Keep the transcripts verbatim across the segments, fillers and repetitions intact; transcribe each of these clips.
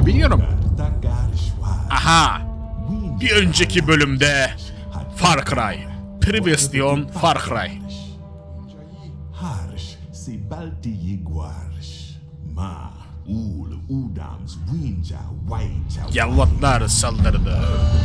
ya, bilmiyorum. Aha! Bir önceki bölümde Far Cry. Previously on Far Cry. Yalvatlar saldırdı.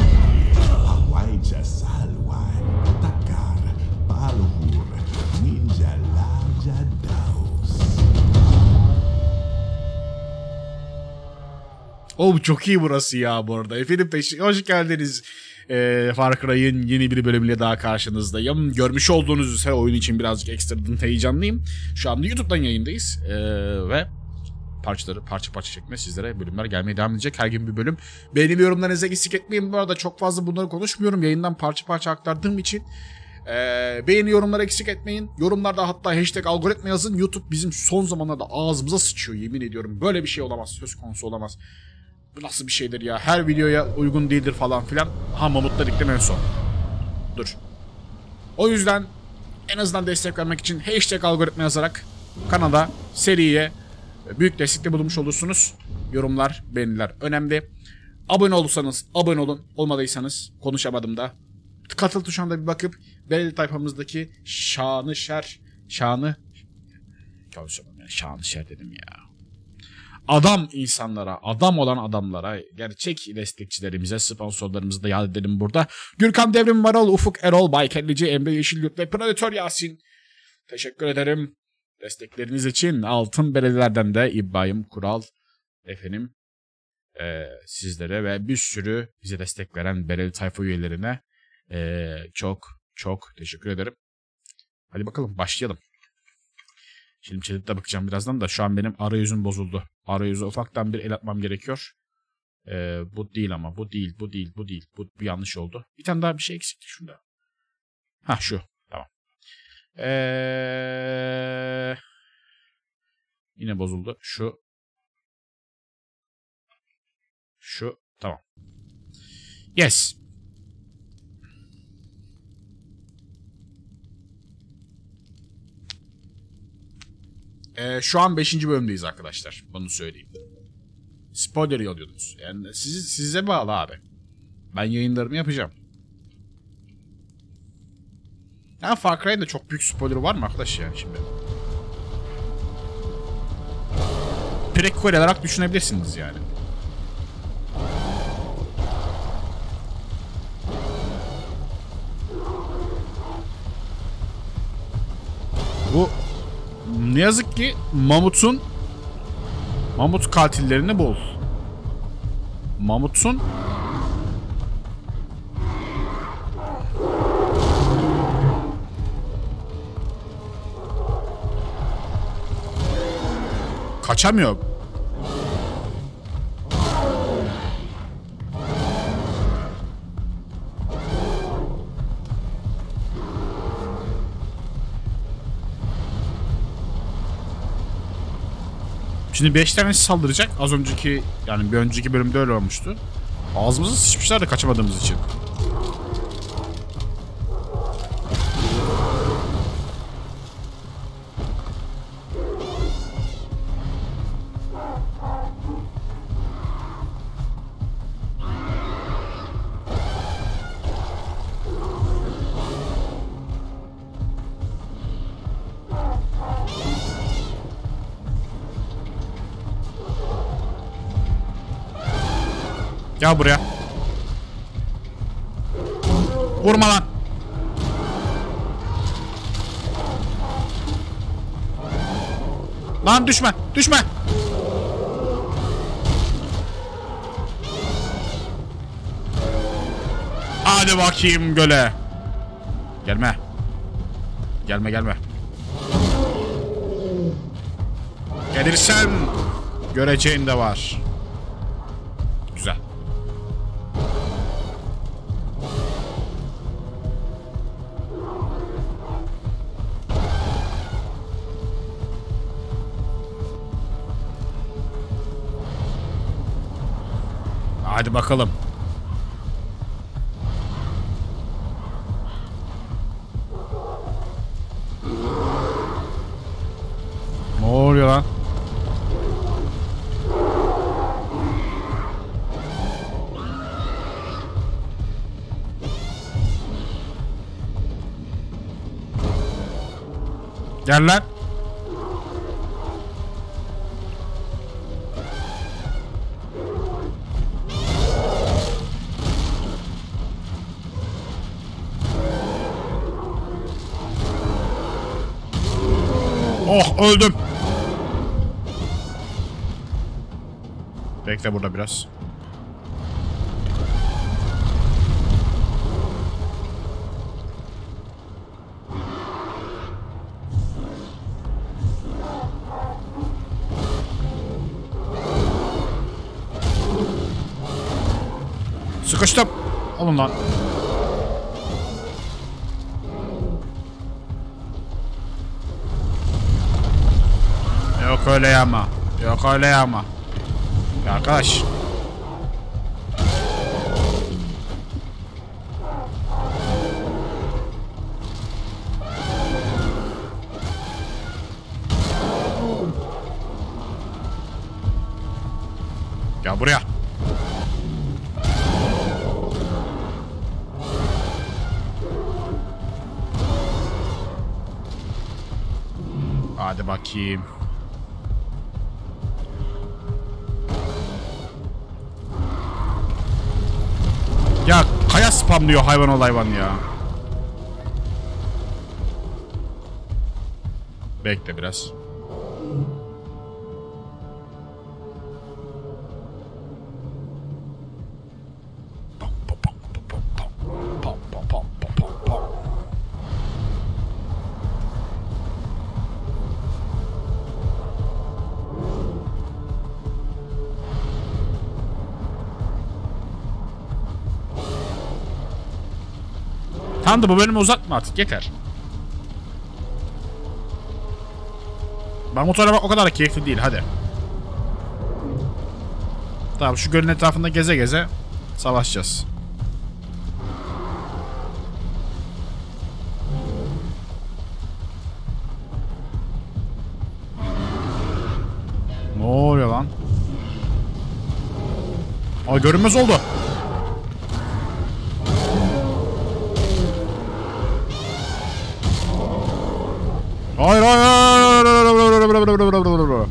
Oh, çok iyi burası ya bu arada. Efendim peşin, hoş geldiniz. Ee, Far Cry'ın yeni bir bölümüyle daha karşınızdayım. Görmüş olduğunuz üzere oyun için birazcık ekstradan heyecanlıyım. Şu anda YouTube'dan yayındayız. Ee, ve parçaları parça parça çekme sizlere bölümler gelmeye devam edecek. Her gün bir bölüm. Benim yorumlarınıza eksik etmeyin. Bu arada çok fazla bunları konuşmuyorum. Yayından parça parça aktardığım için. Ee, beğeni yorumları eksik etmeyin. Yorumlarda hatta hashtag algoritma yazın. YouTube bizim son zamanlarda ağzımıza sıçıyor, yemin ediyorum. Böyle bir şey olamaz. Söz konusu olamaz. Bu nasıl bir şeydir ya? Her videoya uygun değildir falan filan. Ha, Mamut'la diktim en son. Dur. O yüzden en azından destek vermek için hashtag algoritma yazarak kanala, seriye büyük destekte bulunmuş olursunuz. Yorumlar, beğeniler önemli. Abone olursanız abone olun. Olmadıysanız, konuşamadım da, katıl tuşuna bir bakıp belirli tayfamızdaki şanı şer, şanı şanı şer dedim ya. Adam insanlara, adam olan adamlara, gerçek destekçilerimize, sponsorlarımızı da yad edelim burada. Gürkan Devrim Varol, Ufuk Erol, Baykellici, Emre Yeşilyurt ve Predator Yasin. Teşekkür ederim destekleriniz için. Altın Beledilerden de İbrahim Kural efendim e, sizlere ve bir sürü bize destek veren belediye tayfa üyelerine e, çok çok teşekkür ederim. Hadi bakalım başlayalım. Şimdi chat'e bakacağım birazdan da şu an benim arayüzüm bozuldu. Arayüze ufaktan bir el atmam gerekiyor. Ee, bu değil ama bu değil, bu değil, bu değil. Bu, bu yanlış oldu. Bir tane daha bir şey eksikti şunda. Ha şu. Tamam. Ee, yine bozuldu. Şu. Şu. Tamam. Yes. Ee, şu an beşinci bölümdeyiz arkadaşlar. Bunu söyleyeyim. Spoiler yolluyorsunuz. Yani siz, size bağlı abi. Ben yayınlarımı yapacağım. Ya Far Cry'da çok büyük spoiler var mı arkadaş ya şimdi? Prequel olarak düşünebilirsiniz yani. Bu ne yazık ki Mamut'un Mamut katillerini bul. Mamut'un kaçamıyor. Şimdi beş tanesi saldıracak. Az önceki, yani bir önceki bölümde öyle olmuştu. Ağzımıza sıçmışlar da kaçamadığımız için. Gel buraya. Vurma lan. Lan düşme, düşme. Hadi bakayım göle. Gelme. Gelme gelme. Gelirsen göreceğin de var. Güzel. Hadi bakalım. Ne oluyor lan? Gel lan. Oh, öldüm. Bekle burada biraz. Sıkıştım. Alın lan. Yok öyle yama. Yok öyle yama. Ya arkadaş. Gel buraya. Hadi bakayım. Ya kaya spamlıyor hayvan ol hayvan ya. Bekle biraz. Tamam da bu bölümü uzatma artık, yeter. Ben motora bak o kadar keyifli değil, hadi. Tamam, şu gölün etrafında geze geze savaşacağız. Ne oluyor lan? Ay, görünmez oldu. Hayır hayır hayır.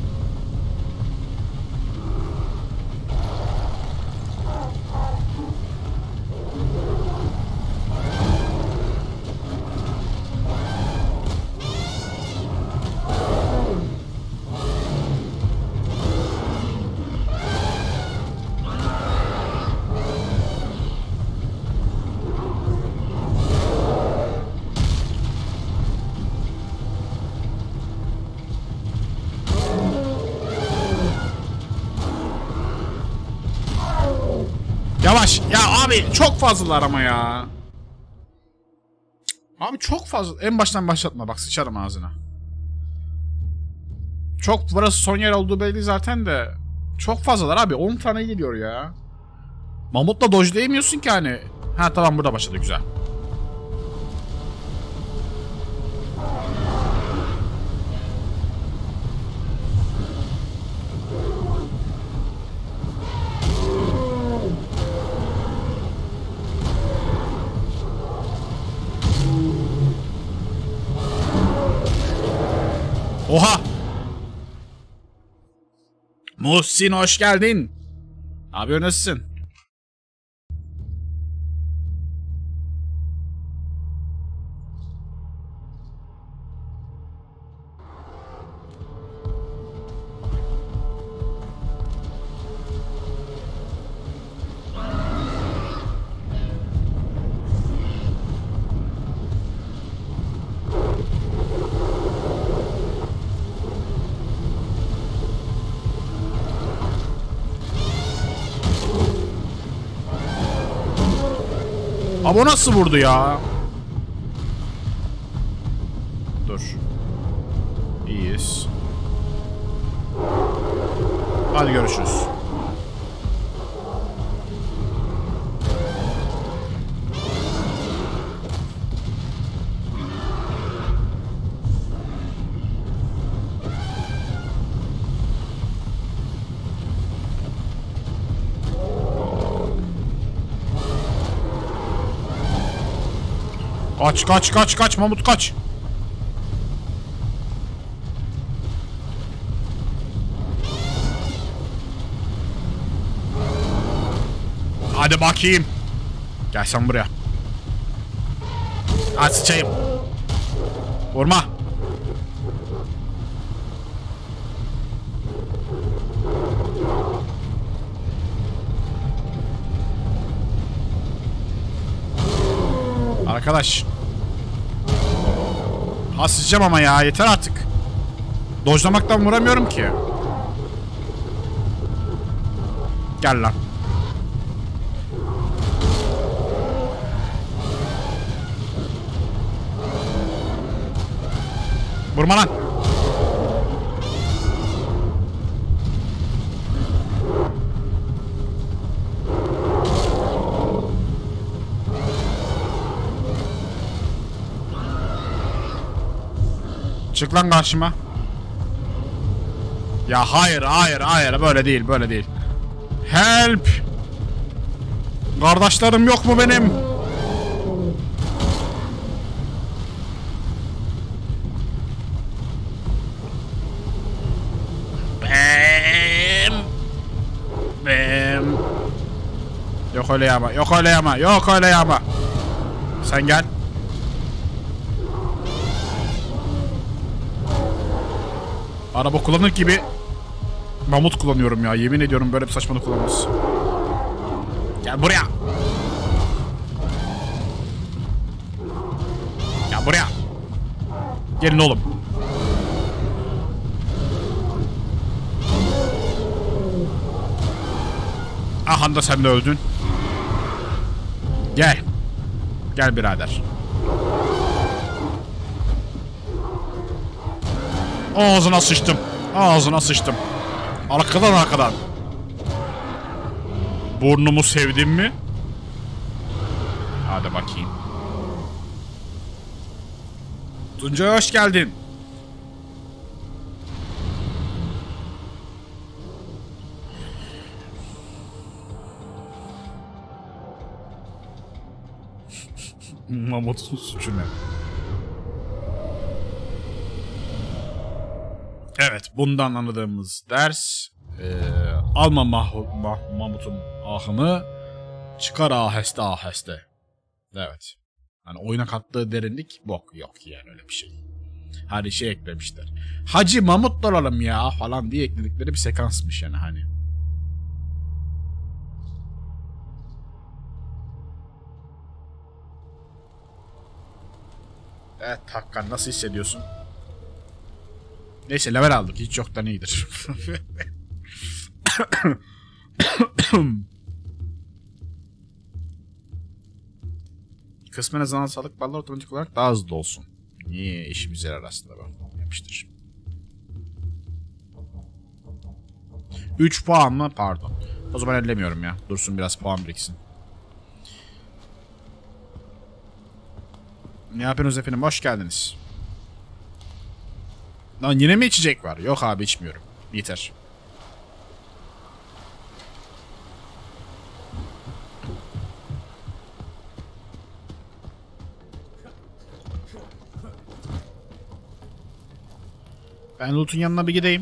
Yavaş. Ya abi çok fazlalar ama ya. Abi çok fazla. En baştan başlatma bak, sıçarım ağzına. Çok, burası son yer olduğu belli zaten de. Çok fazlalar abi. on tane geliyor ya. Mamutla dojlayamıyorsun ki hani. Ha tamam, burada başladı, güzel. Oha! Muhsin hoş geldin. Ne yapıyorsun, nasılsın? Abi o nasıl vurdu ya? Dur. İyiyiz. Hadi görüşürüz. Kaç kaç kaç kaç Mamut kaç. Hadi bakayım. Gel sen buraya. Hadi sıçayım. Vurma. Arkadaş. Ha sıçacağım ama ya, yeter artık. Dojlamaktan vuramıyorum ki. Gel lan. Vurma lan. Çık lan karşıma. Ya hayır hayır hayır, böyle değil böyle değil. Help. Kardeşlerim yok mu benim? Bem. Bem. Yok öyle yama, yok öyle yama, yok öyle yama. Sen gel. Araba kullanır gibi mamut kullanıyorum ya. Yemin ediyorum böyle bir saçmalık kullanmaz. Gel buraya. Gel buraya. Gelin oğlum. Aha da sen de öldün. Gel. Gel birader. Ağzına sıçtım. Ağzına sıçtım. Arkadan arkadan. Burnumu sevdin mi? Hadi bakayım. Tuncay hoş geldin. Mamut'un suçu ne? Evet, bundan anladığımız ders e, alma mah mah Mamut'un ahını, çıkar aheste aheste. Evet. Hani oyuna kattığı derinlik bok yok yani, öyle bir şey. Hani şey eklemişler. Hacı Mamut olalım ya falan diye ekledikleri bir sekansmış yani hani. Evet Hakkan, nasıl hissediyorsun? Neyse level aldık, hiç yoktan iyidir. Kısmen azından sağlık ballar otomatik olarak daha hızlı olsun. Niye işimiz yarar aslında bu? Yapıştır. üç puan mı? Pardon. O zaman ellemiyorum ya. Dursun biraz puan biriksin. Ne yapıyorsunuz efendim? Hoş geldiniz. Lan yine mi içecek var? Yok abi, içmiyorum. Yeter. Ben Loot'un yanına bir gideyim.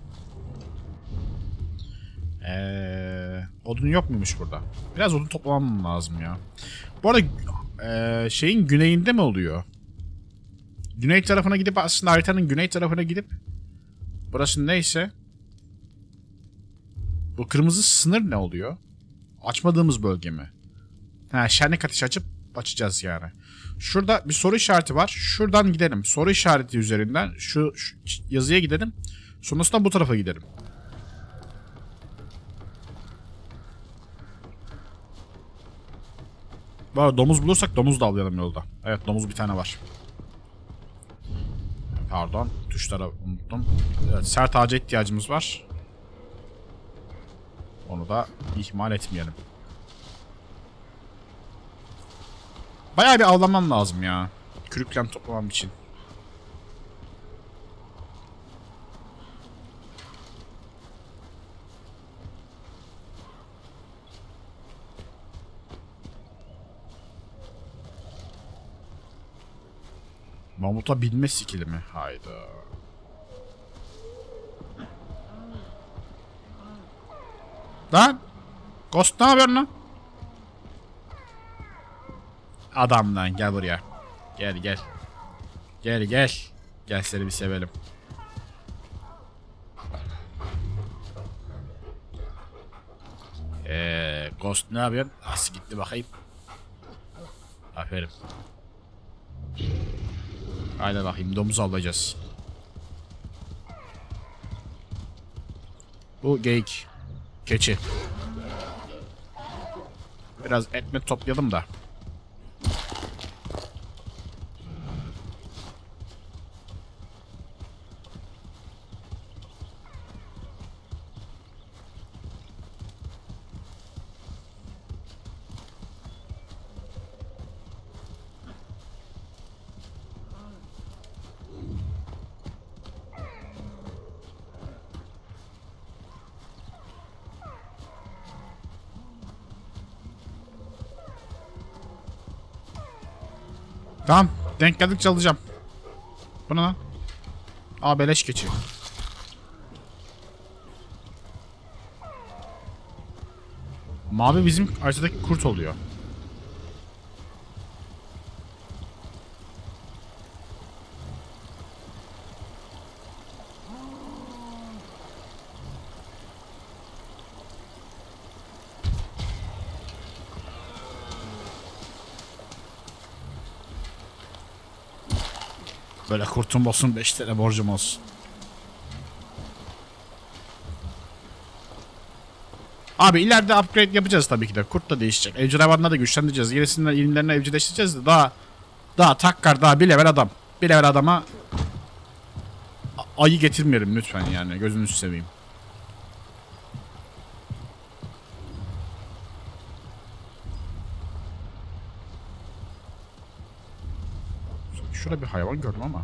Ee, odun yok muymuş burada? Biraz odun toplamam lazım ya. Bu arada e, şeyin güneyinde mi oluyor? Güney tarafına gidip, aslında haritanın güney tarafına gidip, burası neyse, bu kırmızı sınır ne oluyor? Açmadığımız bölge mi? Ha, şenlik ateşi açıp açacağız yani. Şurada bir soru işareti var. Şuradan gidelim. Soru işareti üzerinden şu, şu yazıya gidelim. Sonrasında bu tarafa gidelim. Var, domuz bulursak domuz da avlayalım yolda. Evet, domuz bir tane var. Pardon, tuşlara unuttum. Evet, sert ağaca ihtiyacımız var. Onu da ihmal etmeyelim. Bayağı bir avlamam lazım ya. Kürüklen toplamam için. Mamuta binme skili mi? Hayda. Lan! Ghost ne yapıyorsun lan? Adam lan gel buraya. Gel gel. Gel gel. Gel seni bir sevelim. Eee Ghost ne yapıyorsun? Nasıl gitti bakayım. Aferin. Haydi bakayım domuz alacağız. Bu geyik. Keçi. Biraz etmet toplayalım da. Tamam. Denk geldikçe alacağım. Bu ne lan? Aa beleş keçi. Mavi bizim haritadaki kurt oluyor. Böyle kurtum olsun, beş tane borcum olsun. Abi ileride upgrade yapacağız tabii ki de. Kurt da değişecek. Evcil hayvanları da güçlendireceğiz. Yenisinden yenilerine evcilleştireceğiz de daha daha takkar daha bir level adam. Bir level adama ayı getirmeyelim lütfen yani. Gözünüzü seveyim. Şurada bir hayvan gördüm ama.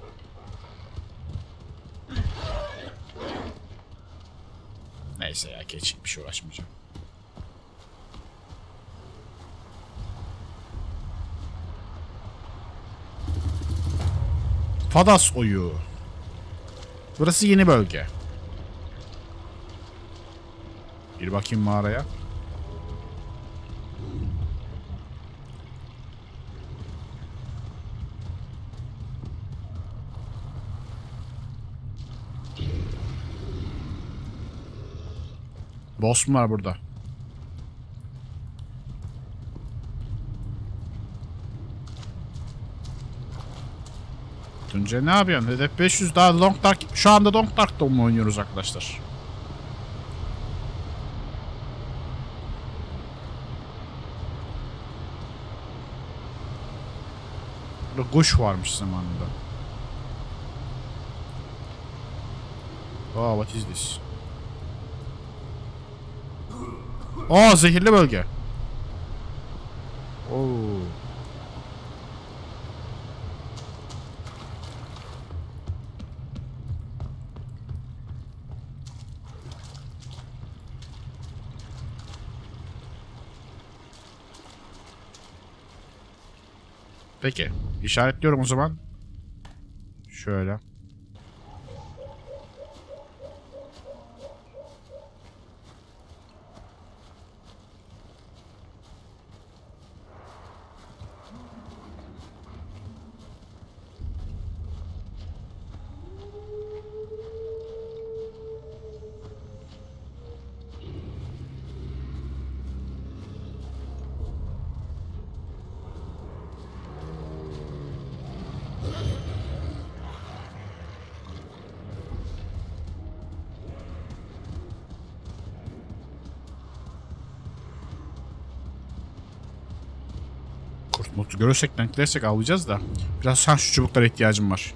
Neyse ya keçi bir şey uğraşmayacağım. Fadas oyu. Burası yeni bölge. Bir bakayım mağaraya. Boss mu var burada? Tunca ne yapıyorsun? Hedef beş yüz daha Long Dark. Şu anda Long Dark'ta mı oynuyoruz arkadaşlar? Burada kuş varmış zamanında. Oh, what is this? Aa, zehirli bölge. Oo. Peki. İşaretliyorum o zaman. Şöyle. Kurt mutu görürsek denklersek avlayacağız da. Biraz sen şu çubuklara ihtiyacım var.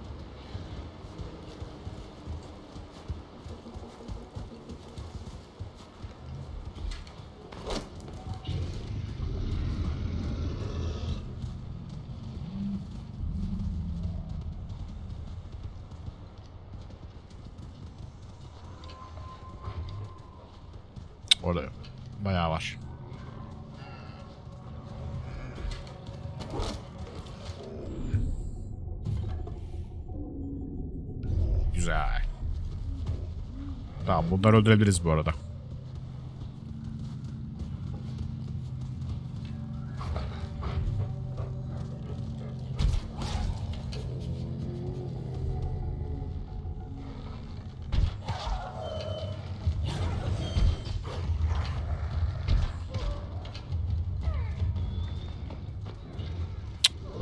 Orada bayağı var. Güzel. Tamam, bunları öldürebiliriz bu arada.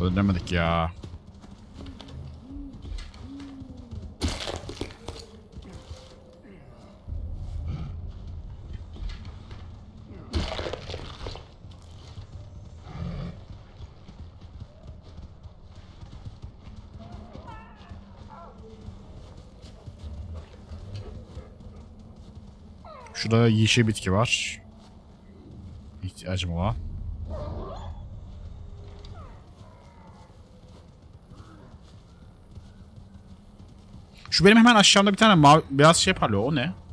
Öldüremedik ya. Şurada yeşil bitki var. İhtiyacım olan. Şu benim hemen aşağımda bir tane mavi, beyaz şey parlıyor. O ne?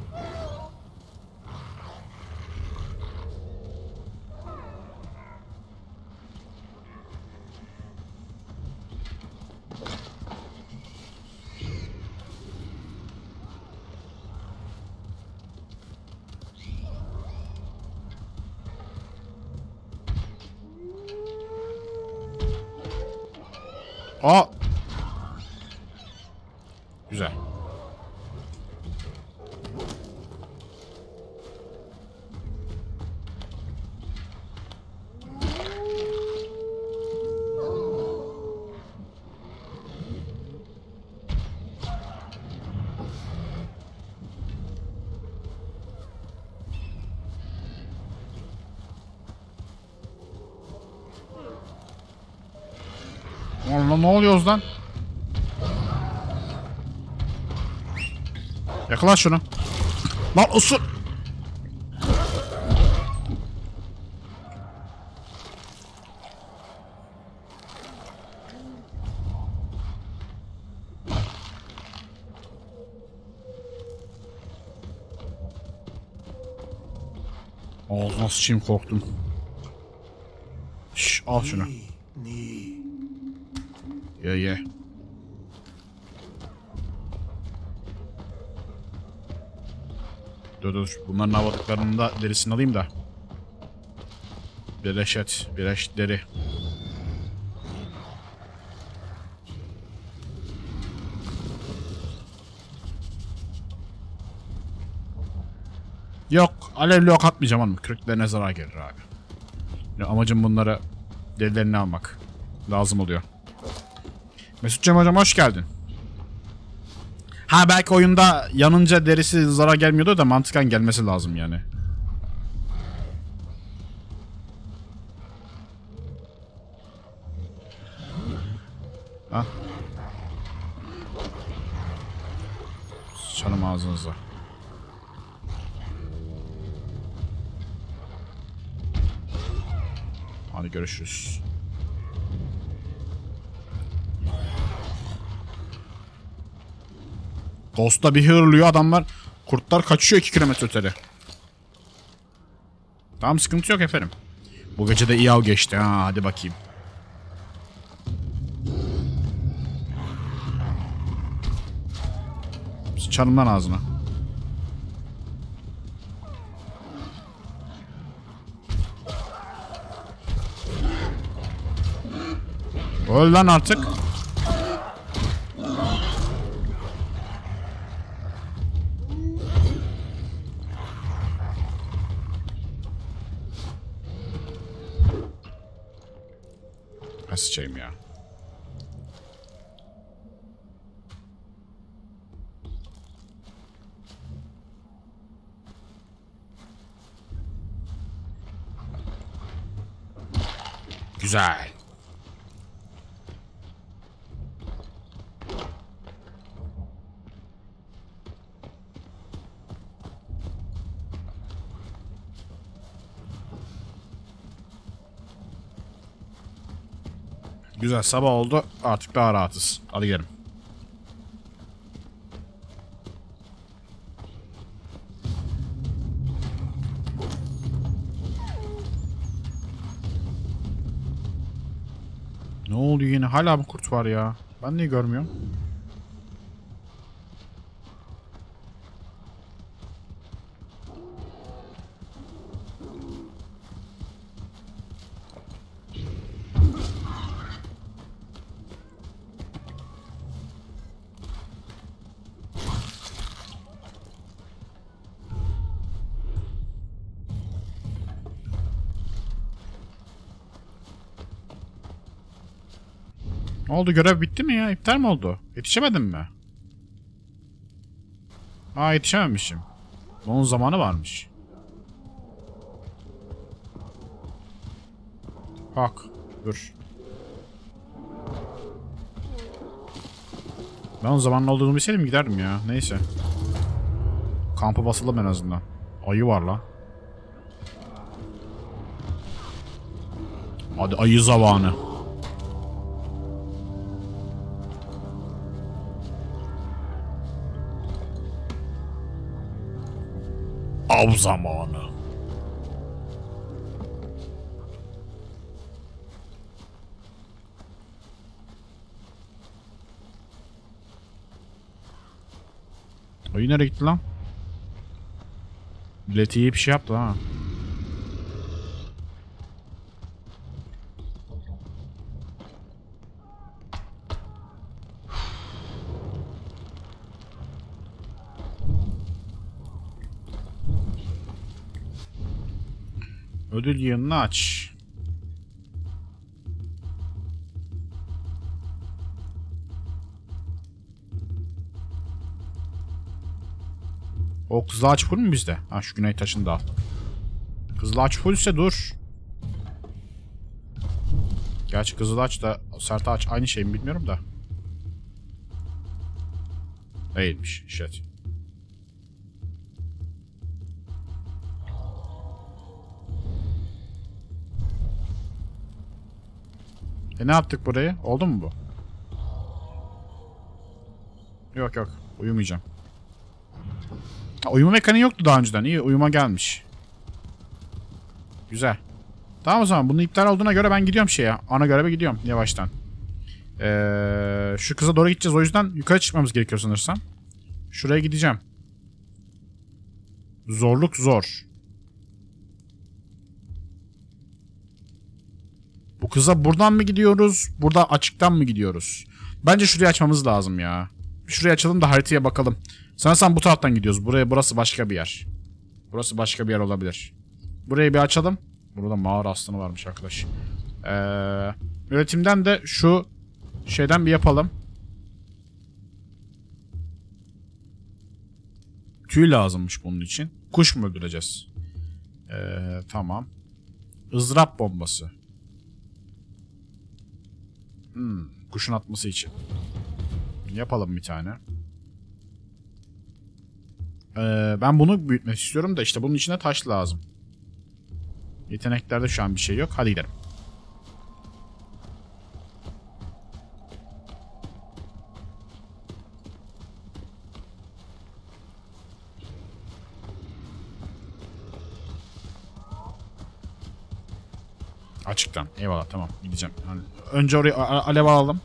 Aa! Güzel. Lan ne oluyoruz lan? Yakala şunu. Lan usur. Ağzına sıçayım, korktum. Şş, al şunu. Ye ye. Dur dur. Bunların havadıklarının da derisini alayım da. Bireşet. Bireş deri. Yok. Alevli ok atmayacağım ama. Kürklerine zarar gelir abi. Ya, amacım bunlara derilerini almak. Lazım oluyor. Mesutcığım hocam hoş geldin. Ha belki oyunda yanınca derisi zarar gelmiyordu da mantıken gelmesi lazım yani. Ha? Sıçanım ağzınıza. Hadi görüşürüz. Ghost'ta bir hırlıyor adamlar. Kurtlar kaçıyor iki kilometre öteri. Tamam, sıkıntı yok efendim. Bu gece de iyi av geçti ha, hadi bakayım. Sıçarım lan ağzına. Öl lan artık. Sıçayım ya. Güzel. Güzel, sabah oldu. Artık daha rahatız. Hadi gidelim. Ne oldu yine? Hala mı kurt var ya? Ben niye görmüyorum? Ne oldu, görev bitti mi ya? İptal mi oldu? Yetişemedim mi? Aa, yetişememişim. Onun zamanı varmış. Bak dur. Ben o zamanın olduğunu bilseydim giderdim ya. Neyse. Kampa basalım en azından. Ayı var lan. Hadi ayı zamanı. Av zamanı. Ayı nereye gitti lan? Bileti iyi bir şey yaptı ha. Ödül yığınını aç. O kızıl ağaç full mu bizde? Ha, şu güney taşını da al. Kızıl ağaç fullse dur. Gerçi kızıl ağaç da sert ağaç aynı şey mi bilmiyorum da. Değilmiş. Shit. E ne yaptık burayı? Oldu mu bu? Yok yok. Uyumayacağım. Ha, uyuma mekaniği yoktu daha önceden. İyi, uyuma gelmiş. Güzel. Tamam o zaman. Bunun iptal olduğuna göre ben gidiyorum şeye. Ana göreve gidiyorum yavaştan. Ee, şu kıza doğru gideceğiz. O yüzden yukarı çıkmamız gerekiyor sanırsam. Şuraya gideceğim. Zorluk zor. Bu kıza buradan mı gidiyoruz? Burada açıktan mı gidiyoruz? Bence şurayı açmamız lazım ya. Şurayı açalım da haritaya bakalım. Sanırsam bu taraftan gidiyoruz. Buraya, burası başka bir yer. Burası başka bir yer olabilir. Burayı bir açalım. Burada mağara aslanı varmış arkadaş. Ee, üretimden de şu şeyden bir yapalım. Tüy lazımmış bunun için. Kuş mu öldüreceğiz? Ee, tamam. Izdırap bombası. Hmm, kuşun atması için. Yapalım bir tane. Ee, ben bunu büyütmek istiyorum da işte bunun içine taş lazım. Yeteneklerde şu an bir şey yok. Hadi gidelim. Açıktan. Eyvallah, tamam. Gideceğim. Yani önce oraya alev alalım.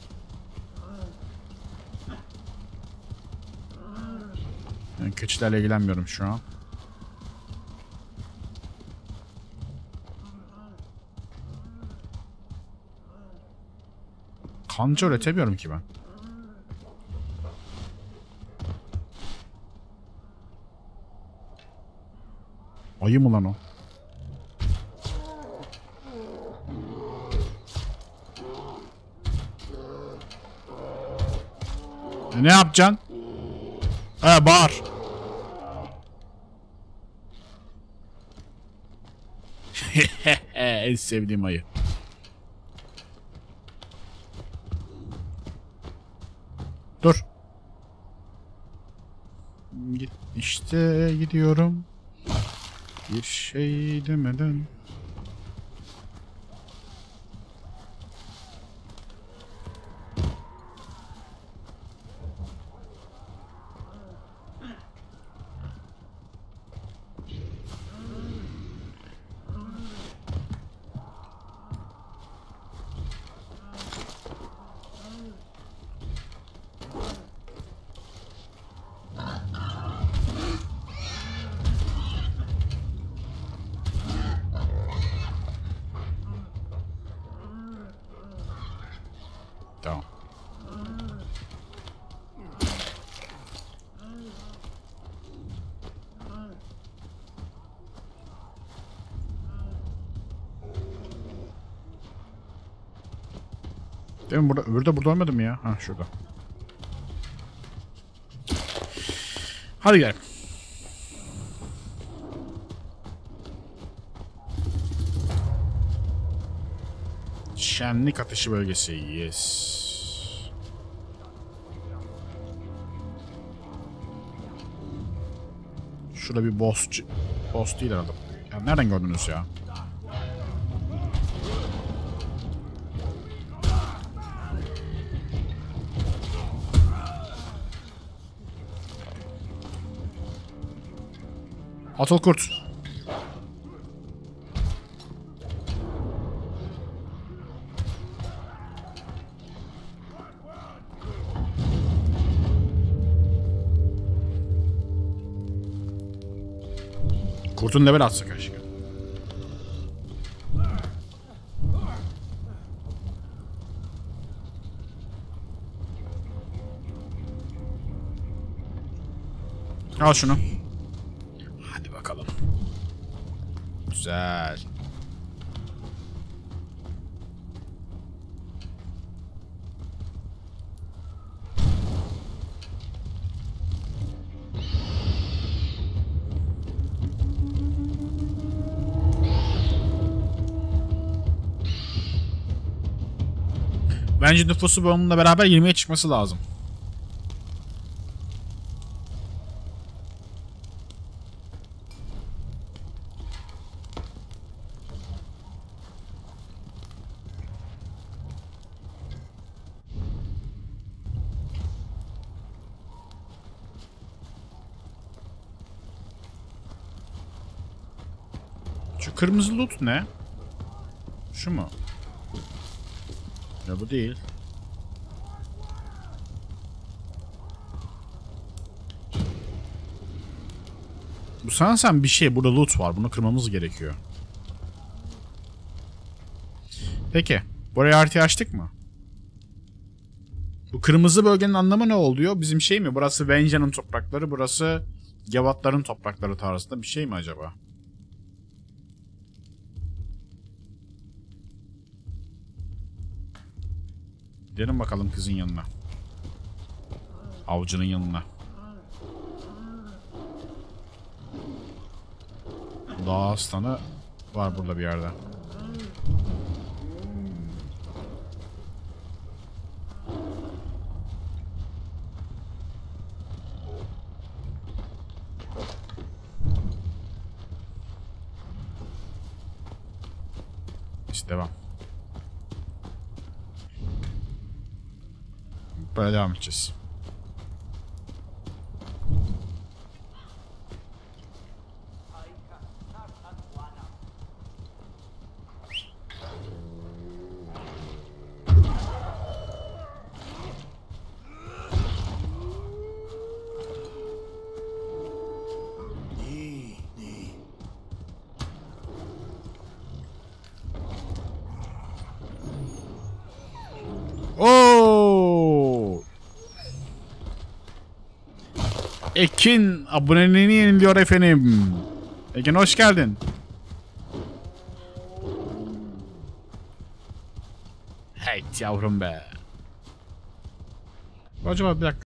Yani keçilerle ilgilenmiyorum şu an. Kanca üretemiyorum ki ben. Ayı mı lan o? E ne yapacaksın? He, bağır. En sevdiğim ayı. Dur. Git işte gidiyorum. Bir şey demeden. Değil mi? Burada, öbürü de burada olmadı mı ya? Ha şurada. Hadi gel. Şenlik ateşi bölgesi. Yes. Şurada bir boss... Boss değil herhalde. Ya nereden gördünüz ya? Atıl kurt. Kurtun level atsa keşke. Al şunu. Hadi bakalım. Güzel. Bence nüfusu bununla beraber yirmiye çıkması lazım. Şu kırmızı loot ne? Şu mu? Ya bu değil. Bu sanırsam bir şey. Burada loot var. Bunu kırmamız gerekiyor. Peki. Buraya haritayı açtık mı? Bu kırmızı bölgenin anlamı ne oluyor? Bizim şey mi? Burası Venge'nin toprakları. Burası Gavatların toprakları tarzında bir şey mi acaba? Gidelim bakalım kızın yanına. Avcının yanına. Dağ aslanı var burada bir yerde. İşte devam. Böyle devam edeceğiz. Oo! Ekin aboneliğini yeniliyor efendim. Ekin hoş geldin. Hey yavrum be. Acaba bir dakika.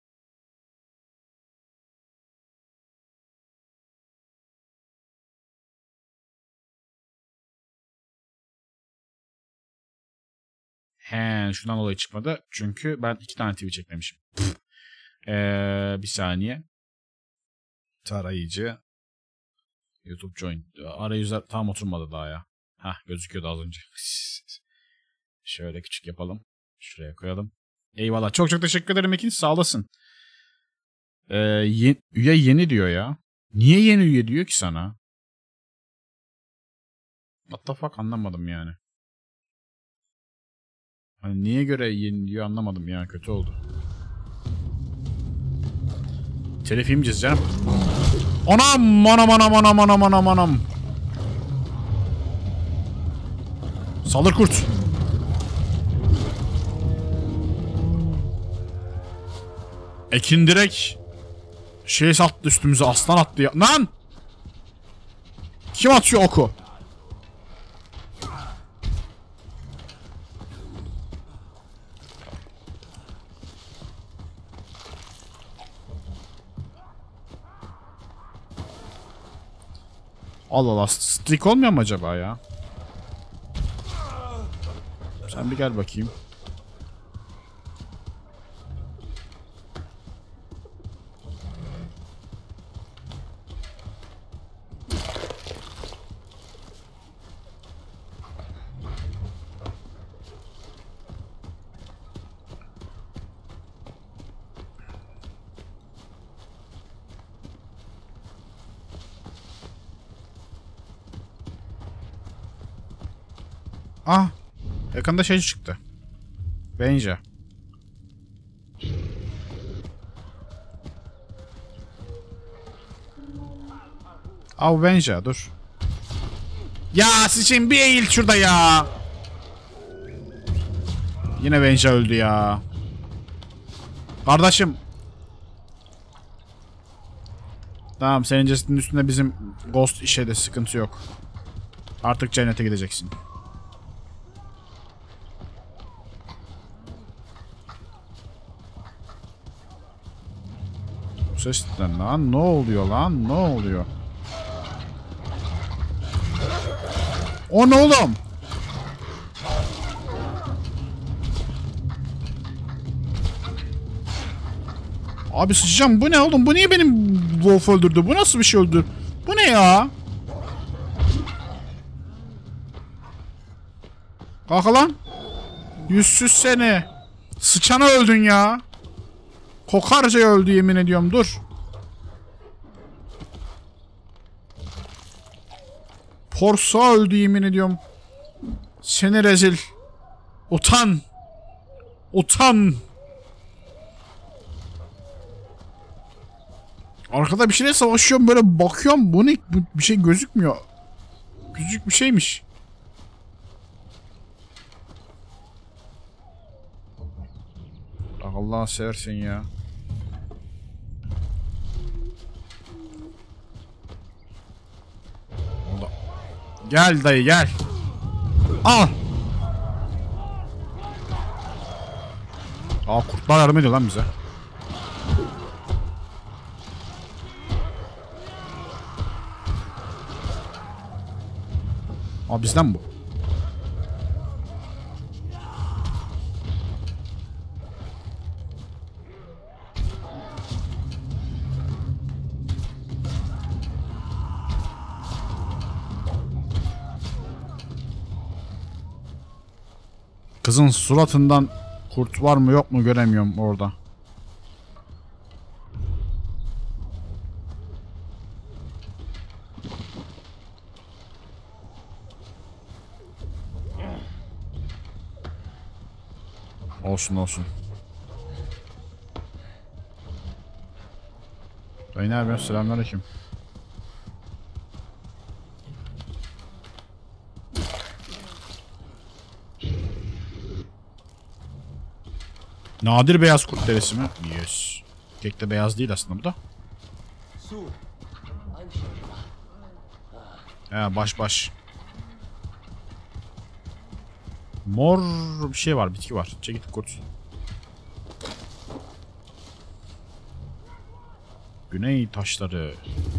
He, şundan dolayı çıkmadı. Çünkü ben iki tane T V çekmemişim. Ee, bir saniye. Tarayıcı. YouTube join. Arayüzler tam oturmadı daha ya. Hah, gözüküyordu az önce. Şöyle küçük yapalım. Şuraya koyalım. Eyvallah. Çok çok teşekkür ederim Ekin. Sağ olasın. Ee, ye üye yeni diyor ya. Niye yeni üye diyor ki sana? What the fuck, anlamadım yani. Hani niye göre yeni diyor anlamadım ya. Kötü oldu. Telif yemeyeceğiz canım. Anam anam anam anam anam anam anam. Saldır kurt. Ekin direkt şey sattı üstümüze, aslan attı ya. Lan! Kim atıyor oku? Allah Allah, streak olmuyor mu acaba ya? Sen bir gel bakayım. Ah! Yakında şey çıktı. Bence. Av bence dur. Ya sıçayım, bir eğil şurada ya. Yine bence öldü ya. Kardeşim. Tamam, senin cesedin üstünde bizim ghost işe de sıkıntı yok. Artık cennete gideceksin. Bu sesten lan ne oluyor lan, ne oluyor? O ne oğlum? Abi sıçacağım, bu ne oğlum? Bu niye benim Wolf öldürdü? Bu nasıl bir şey öldür? Bu ne ya? Kalk lan. Yüzsüz seni. Sıçana öldün ya. Kokarca öldü yemin ediyorum, dur. Porsa öldü yemin ediyorum. Seni rezil. Utan. Utan. Arkada bir şeyle savaşıyorum, böyle bakıyorum, bu ne? Bu bir şey gözükmüyor. Küçük bir şeymiş. Allah'ını seversen ya. Allah. Gel dayı gel. Al. Aa, kurtlar yardım ediyor lan bize. Aa, bizden bu. Kızın suratından kurt var mı yok mu göremiyorum orada. Olsun olsun. Dayı ne yapıyorsun? Selamünaleyküm. Nadir beyaz kurt derisi mi? Yes. Kek de beyaz değil aslında bu da. He, baş baş. Mor bir şey var, bitki var. Çekil kurt. Güney taşları.